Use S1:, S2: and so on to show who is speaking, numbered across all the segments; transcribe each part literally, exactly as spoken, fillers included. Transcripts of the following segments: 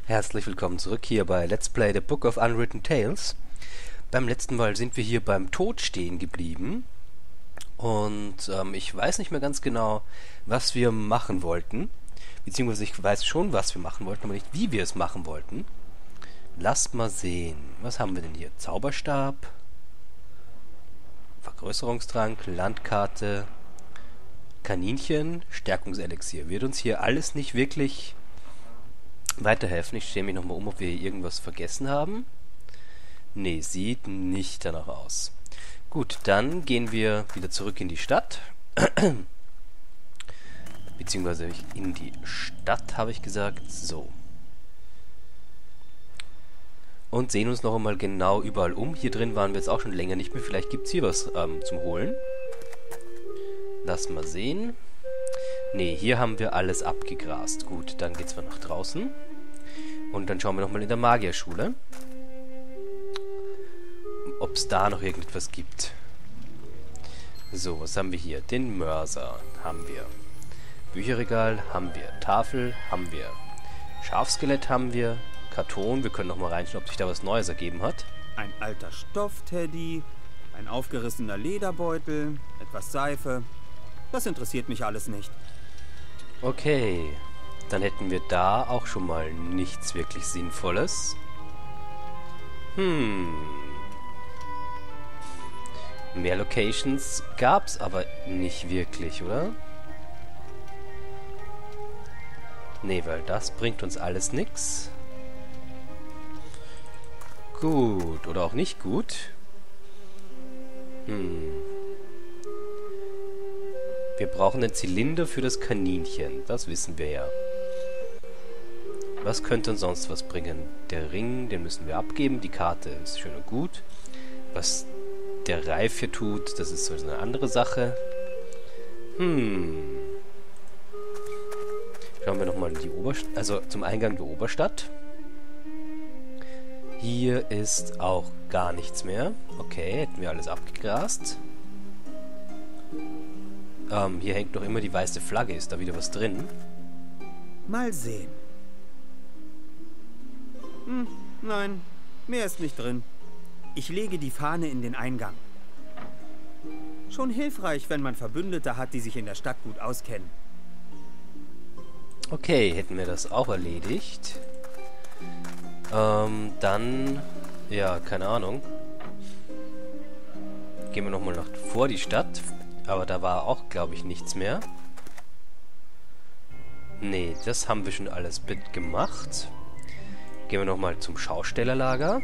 S1: Herzlich willkommen zurück hier bei Let's Play The Book of Unwritten Tales. Beim letzten Mal sind wir hier beim Tod stehen geblieben. Und ähm, ich weiß nicht mehr ganz genau, was wir machen wollten. Beziehungsweise ich weiß schon, was wir machen wollten, aber nicht, wie wir es machen wollten. Lasst mal sehen. Was haben wir denn hier? Zauberstab, Vergrößerungstrank, Landkarte, Kaninchen, Stärkungselixier. Wird uns hier alles nicht wirklich weiterhelfen. Ich stehe mich nochmal um, ob wir hier irgendwas vergessen haben. Ne, sieht nicht danach aus. Gut, dann gehen wir wieder zurück in die Stadt. Beziehungsweise in die Stadt, habe ich gesagt. So. Und sehen uns noch einmal genau überall um. Hier drin waren wir jetzt auch schon länger nicht mehr. Vielleicht gibt es hier was ähm, zum Holen. Lass mal sehen. Ne, hier haben wir alles abgegrast. Gut, dann geht's mal nach draußen. Und dann schauen wir nochmal in der Magierschule, ob es da noch irgendetwas gibt. So, was haben wir hier? Den Mörser haben wir. Bücherregal haben wir. Tafel haben wir. Schafskelett haben wir. Karton, wir können nochmal reinschauen, ob sich da was Neues ergeben hat.
S2: Ein alter Stoffteddy, ein aufgerissener Lederbeutel, etwas Seife. Das interessiert mich alles nicht.
S1: Okay, dann hätten wir da auch schon mal nichts wirklich Sinnvolles. Hm. Mehr Locations gab's aber nicht wirklich, oder? Nee, weil das bringt uns alles nix. Gut, oder auch nicht gut. Hm. Wir brauchen einen Zylinder für das Kaninchen. Das wissen wir ja. Was könnte uns sonst was bringen? Der Ring, den müssen wir abgeben. Die Karte ist schön und gut. Was der Reif hier tut, das ist so eine andere Sache. Hm. Schauen wir nochmal in die Oberstadt. Also zum Eingang der Oberstadt. Hier ist auch gar nichts mehr. Okay, hätten wir alles abgegrast. Ähm, hier hängt noch immer die weiße Flagge. Ist da wieder was drin?
S2: Mal sehen. Hm, nein, mehr ist nicht drin. Ich lege die Fahne in den Eingang. Schon hilfreich, wenn man Verbündete hat, die sich in der Stadt gut auskennen.
S1: Okay, hätten wir das auch erledigt. Ähm, dann... Ja, keine Ahnung. Gehen wir nochmal nach vor die Stadt. Aber da war auch, glaube ich, nichts mehr. Nee, das haben wir schon alles gemacht. Gehen wir nochmal zum Schaustellerlager.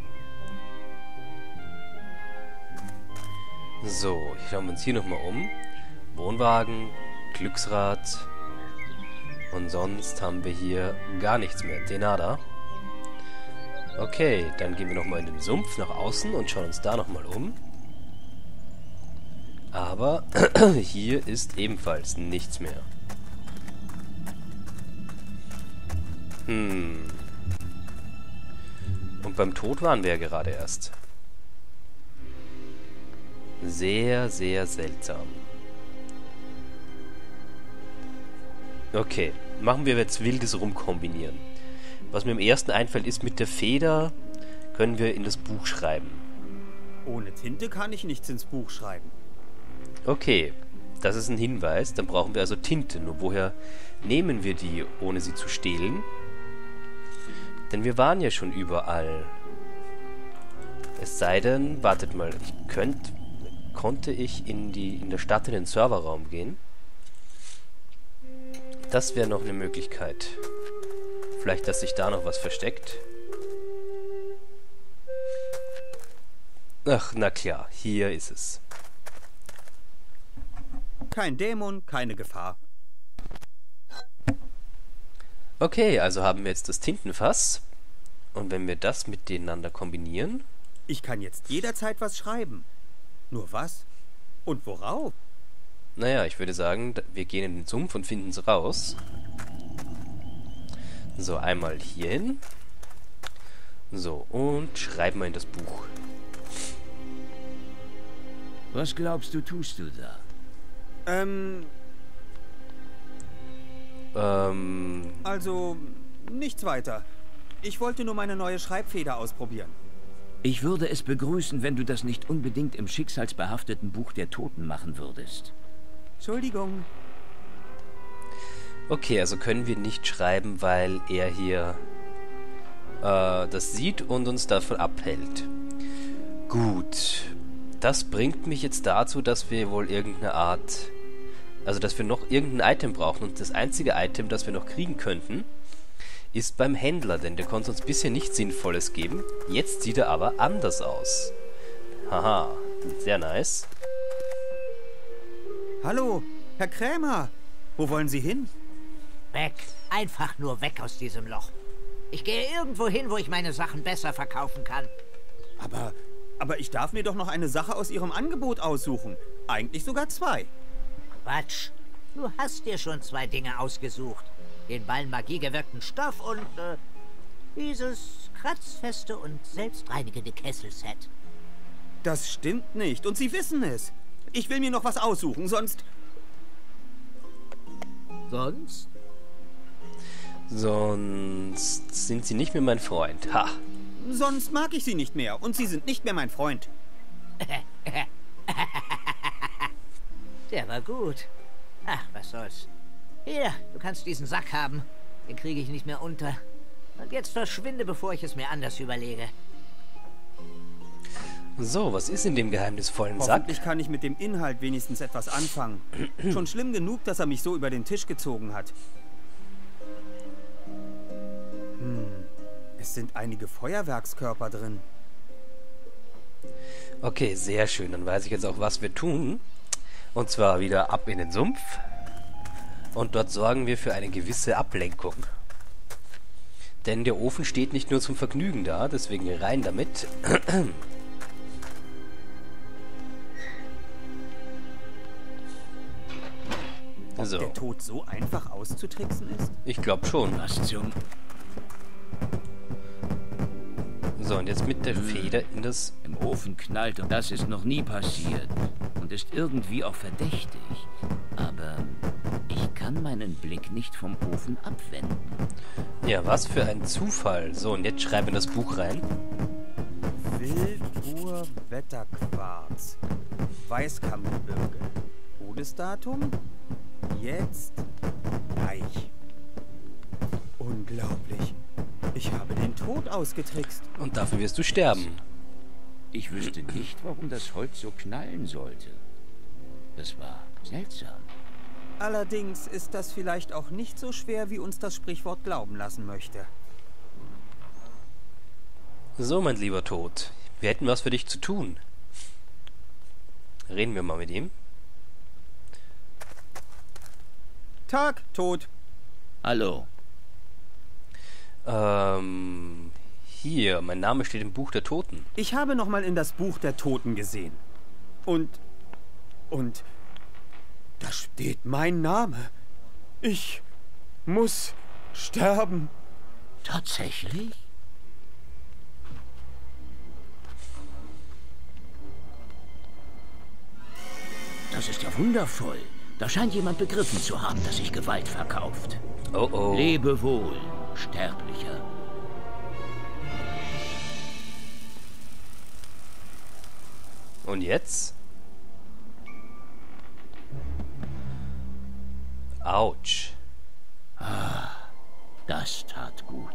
S1: So, schauen wir uns hier nochmal um. Wohnwagen, Glücksrad. Und sonst haben wir hier gar nichts mehr. Denada. Okay, dann gehen wir nochmal in den Sumpf nach außen und schauen uns da nochmal um. Aber hier ist ebenfalls nichts mehr. Hm. Und beim Tod waren wir ja gerade erst. Sehr, sehr seltsam. Okay, machen wir jetzt wildes Rumkombinieren. Was mir im ersten einfällt, ist, mit der Feder können wir in das Buch schreiben.
S2: Ohne Tinte kann ich nichts ins Buch schreiben.
S1: Okay, das ist ein Hinweis. Dann brauchen wir also Tinte. Nur woher nehmen wir die, ohne sie zu stehlen? Denn wir waren ja schon überall. Es sei denn, wartet mal, ich könnte, konnte ich in die in der Stadt in den Serverraum gehen? Das wäre noch eine Möglichkeit. Vielleicht, dass sich da noch was versteckt. Ach, na klar, hier ist es.
S2: Kein Dämon, keine Gefahr.
S1: Okay, also haben wir jetzt das Tintenfass. Und wenn wir das miteinander kombinieren...
S2: Ich kann jetzt jederzeit was schreiben. Nur was? Und worauf?
S1: Naja, ich würde sagen, wir gehen in den Sumpf und finden es raus. So, einmal hier hin. So, und schreiben wir in das Buch.
S3: Was glaubst du, tust du da?
S2: Ähm...
S1: Ähm...
S2: Also, nichts weiter. Ich wollte nur meine neue Schreibfeder ausprobieren.
S3: Ich würde es begrüßen, wenn du das nicht unbedingt im schicksalsbehafteten Buch der Toten machen würdest.
S2: Entschuldigung.
S1: Okay, also können wir nicht schreiben, weil er hier äh, das sieht und uns davon abhält. Gut. Das bringt mich jetzt dazu, dass wir wohl irgendeine Art... Also, dass wir noch irgendein Item brauchen. Und das einzige Item, das wir noch kriegen könnten, ist beim Händler. Denn der konnte uns bisher nichts Sinnvolles geben. Jetzt sieht er aber anders aus. Haha, sehr nice.
S2: Hallo, Herr Krämer. Wo wollen Sie hin?
S4: Weg. Einfach nur weg aus diesem Loch. Ich gehe irgendwo hin, wo ich meine Sachen besser verkaufen kann.
S2: Aber, aber ich darf mir doch noch eine Sache aus Ihrem Angebot aussuchen. Eigentlich sogar zwei.
S4: Quatsch. Du hast dir schon zwei Dinge ausgesucht. Den Ball magiegewirkten Stoff und äh, dieses kratzfeste und selbstreinigende Kesselset.
S2: Das stimmt nicht und Sie wissen es. Ich will mir noch was aussuchen, sonst...
S4: Sonst?
S1: Sonst sind Sie nicht mehr mein Freund. Ha!
S2: Sonst mag ich Sie nicht mehr und Sie sind nicht mehr mein Freund.
S4: Der war gut. Ach, was soll's. Hier, du kannst diesen Sack haben. Den kriege ich nicht mehr unter. Und jetzt verschwinde, bevor ich es mir anders überlege.
S1: So, was ist in dem geheimnisvollen Sack?
S2: Hoffentlich kann ich mit dem Inhalt wenigstens etwas anfangen. Schon schlimm genug, dass er mich so über den Tisch gezogen hat. Hm, es sind einige Feuerwerkskörper drin.
S1: Okay, sehr schön. Dann weiß ich jetzt auch, was wir tun. Und zwar wieder ab in den Sumpf. Und dort sorgen wir für eine gewisse Ablenkung. Denn der Ofen steht nicht nur zum Vergnügen da, deswegen rein damit.
S2: Ob
S1: So.
S2: der Tod so einfach auszutricksen ist?
S1: Ich glaube schon.
S3: Was zum...
S1: So, und jetzt mit der Feder in das...
S3: Im Ofen knallt und das ist noch nie passiert. Und ist irgendwie auch verdächtig. Aber ich kann meinen Blick nicht vom Ofen abwenden.
S1: Ja, was für ein Zufall. So, und jetzt schreiben wir das Buch rein.
S2: Wildur-Wetterquarz. Weißkammgebirge. Todesdatum? Jetzt gleich. Unglaublich. Ich habe den Tod ausgetrickst.
S1: Und dafür wirst du sterben.
S3: Ich wüsste nicht, warum das Holz so knallen sollte. Das war seltsam.
S2: Allerdings ist das vielleicht auch nicht so schwer, wie uns das Sprichwort glauben lassen möchte.
S1: So, mein lieber Tod. Wir hätten was für dich zu tun. Reden wir mal mit ihm.
S2: Tag, Tod.
S3: Hallo.
S1: Ähm, hier, mein Name steht im Buch der Toten.
S2: Ich habe noch mal in das Buch der Toten gesehen. Und... Und... Da steht mein Name. Ich muss sterben.
S3: Tatsächlich? Das ist ja wundervoll. Da scheint jemand begriffen zu haben, dass sich Gewalt verkauft.
S1: Oh oh.
S3: Lebe wohl, Sterblicher.
S1: Und jetzt? Autsch.
S3: Das tat gut.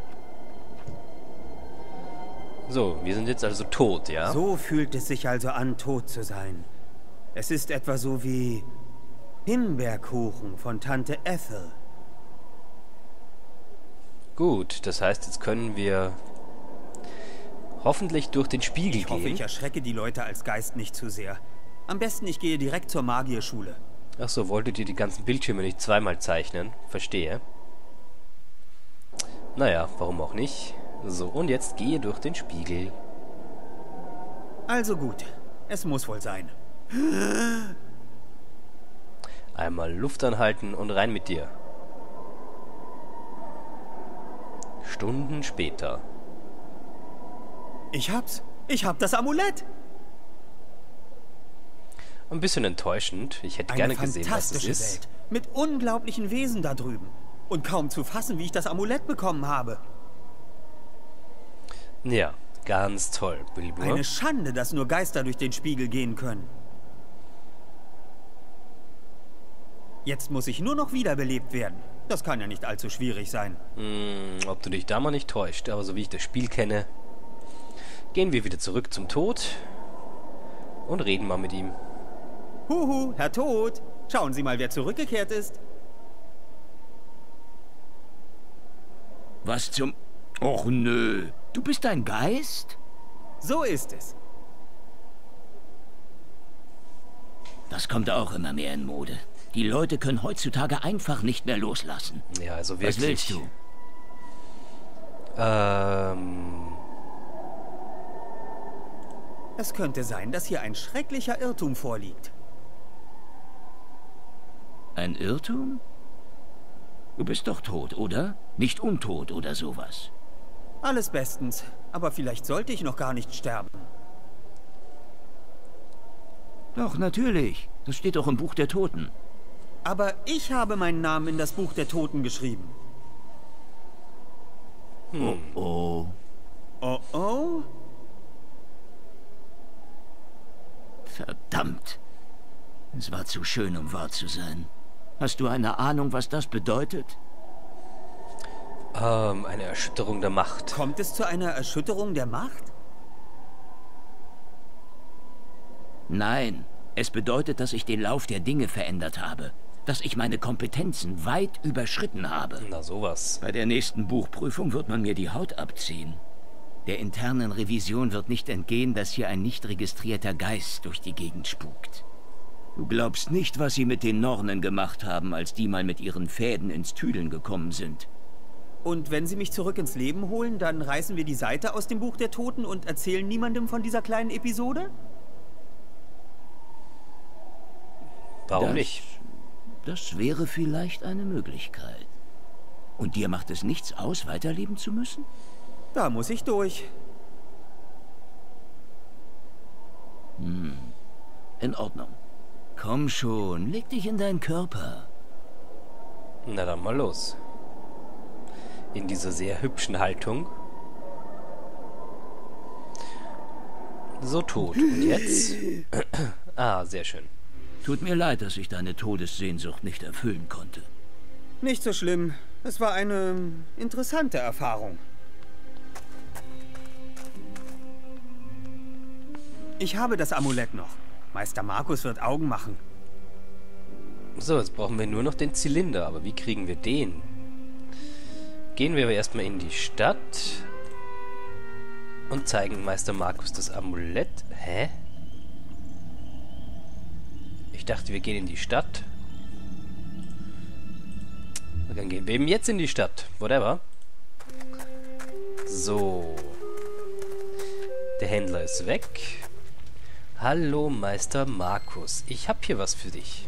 S1: So, wir sind jetzt also tot, ja?
S2: So fühlt es sich also an, tot zu sein. Es ist etwa so wie Himbeerkuchen von Tante Ethel.
S1: Gut, das heißt, jetzt können wir hoffentlich durch den Spiegel
S2: Ich hoffe,
S1: gehen.
S2: ich erschrecke die Leute als Geist nicht zu sehr. Am besten, ich gehe direkt zur Magierschule.
S1: Ach so, wolltet ihr die ganzen Bildschirme nicht zweimal zeichnen? Verstehe. Naja, warum auch nicht? So, und jetzt gehe durch den Spiegel.
S2: Also gut, es muss wohl sein.
S1: Einmal Luft anhalten und rein mit dir. Stunden später.
S2: Ich hab's. Ich hab das Amulett.
S1: Ein bisschen enttäuschend. Ich hätte
S2: Eine
S1: gerne gesehen, was es
S2: fantastische
S1: ist.
S2: Welt. Mit unglaublichen Wesen da drüben. Und kaum zu fassen, wie ich das Amulett bekommen habe.
S1: Ja, ganz toll, Wilbur.
S2: Eine Schande, dass nur Geister durch den Spiegel gehen können. Jetzt muss ich nur noch wiederbelebt werden. Das kann ja nicht allzu schwierig sein.
S1: Hm, ob du dich da mal nicht täuscht, aber so wie ich das Spiel kenne, gehen wir wieder zurück zum Tod und reden mal mit ihm.
S2: Huhu, Herr Tod. Schauen Sie mal, wer zurückgekehrt ist.
S3: Was zum... Och nö, du bist ein Geist?
S2: So ist es.
S3: Das kommt auch immer mehr in Mode. Die Leute können heutzutage einfach nicht mehr loslassen.
S1: Ja, also wirklich.
S3: Was willst du?
S1: Ähm...
S2: Es könnte sein, dass hier ein schrecklicher Irrtum vorliegt.
S3: Ein Irrtum? Du bist doch tot, oder? Nicht untot oder sowas.
S2: Alles bestens, aber vielleicht sollte ich noch gar nicht sterben.
S3: Doch, natürlich. Das steht doch im Buch der Toten.
S2: Aber ich habe meinen Namen in das Buch der Toten geschrieben.
S1: Hm.
S3: Oh.
S2: Oh oh?
S3: Verdammt. Es war zu schön, um wahr zu sein. Hast du eine Ahnung, was das bedeutet?
S1: Ähm, eine Erschütterung der Macht.
S2: Kommt es zu einer Erschütterung der Macht?
S3: Nein. Es bedeutet, dass ich den Lauf der Dinge verändert habe. Dass ich meine Kompetenzen weit überschritten habe.
S1: Na sowas.
S3: Bei der nächsten Buchprüfung wird man mir die Haut abziehen. Der internen Revision wird nicht entgehen, dass hier ein nicht registrierter Geist durch die Gegend spukt. Du glaubst nicht, was sie mit den Nornen gemacht haben, als die mal mit ihren Fäden ins Tüdeln gekommen sind.
S2: Und wenn Sie mich zurück ins Leben holen, dann reißen wir die Seite aus dem Buch der Toten und erzählen niemandem von dieser kleinen Episode?
S1: Warum
S3: das,
S1: nicht?
S3: Das wäre vielleicht eine Möglichkeit. Und dir macht es nichts aus, weiterleben zu müssen?
S2: Da muss ich durch.
S3: Hm. In Ordnung. Komm schon, leg dich in deinen Körper.
S1: Na dann mal los. In dieser sehr hübschen Haltung. So tot. Und jetzt? Ah, sehr schön.
S3: Tut mir leid, dass ich deine Todessehnsucht nicht erfüllen konnte.
S2: Nicht so schlimm. Es war eine interessante Erfahrung. Ich habe das Amulett noch. Meister Markus wird Augen machen.
S1: So, jetzt brauchen wir nur noch den Zylinder. Aber wie kriegen wir den? Gehen wir aber erstmal in die Stadt und zeigen Meister Markus das Amulett. Hä? Ich dachte, wir gehen in die Stadt. Dann gehen wir eben jetzt in die Stadt. Whatever. So. Der Händler ist weg. Hallo, Meister Markus. Ich habe hier was für dich.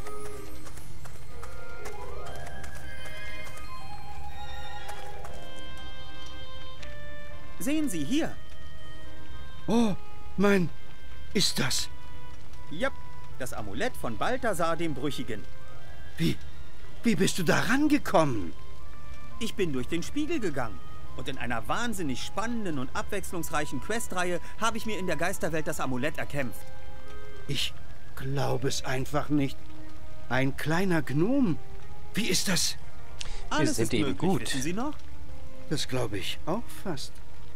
S2: Sehen Sie hier.
S5: Oh, mein... Ist das...
S2: Ja, das Amulett von Balthasar dem Brüchigen.
S5: Wie... Wie bist du da rangekommen?
S2: Ich bin durch den Spiegel gegangen. Und in einer wahnsinnig spannenden und abwechslungsreichen Questreihe habe ich mir in der Geisterwelt das Amulett erkämpft.
S5: Ich glaube es einfach nicht. Ein kleiner Gnom. Wie ist das?
S2: Alles
S1: sind
S2: ist
S1: eben
S2: möglich,
S1: gut.
S2: wissen Sie noch?
S5: Das glaube ich auch fast.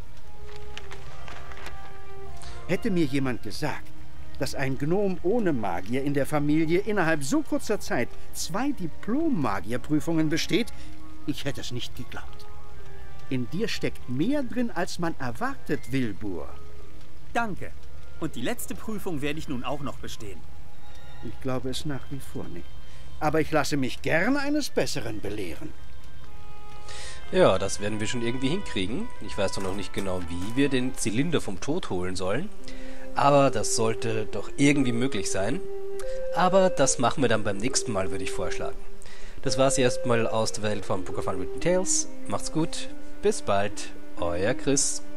S5: Hätte mir jemand gesagt, dass ein Gnom ohne Magier in der Familie innerhalb so kurzer Zeit zwei Diplom-Magierprüfungen besteht, ich hätte es nicht geglaubt. In dir steckt mehr drin, als man erwartet, Wilbur.
S2: Danke. Und die letzte Prüfung werde ich nun auch noch bestehen.
S5: Ich glaube es nach wie vor nicht. Aber ich lasse mich gern eines Besseren belehren.
S1: Ja, das werden wir schon irgendwie hinkriegen. Ich weiß doch noch nicht genau, wie wir den Zylinder vom Tod holen sollen. Aber das sollte doch irgendwie möglich sein. Aber das machen wir dann beim nächsten Mal, würde ich vorschlagen. Das war's erstmal aus der Welt von Book of Unwritten Tales. Macht's gut. Bis bald. Euer Chris.